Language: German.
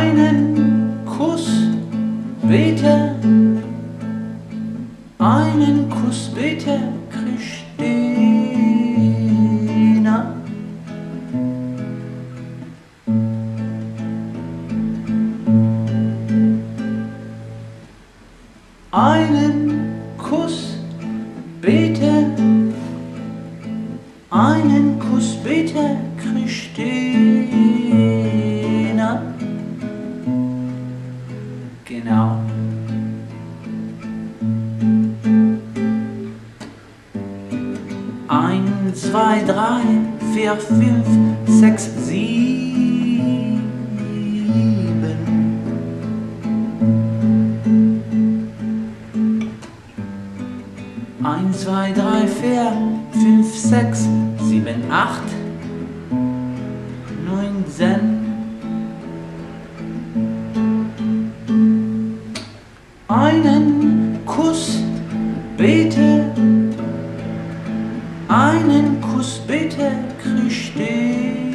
Einen Kuss bitte, einen Kuss bitte, Christina. Einen Kuss bitte, einen Kuss bitte, Christina. Genau. Eins, zwei, drei, vier, fünf, sechs, sieben. Eins, zwei, drei, vier, fünf, sechs, sieben, acht, 19. Einen Kuss bitte, einen Kuss bitte, Christine.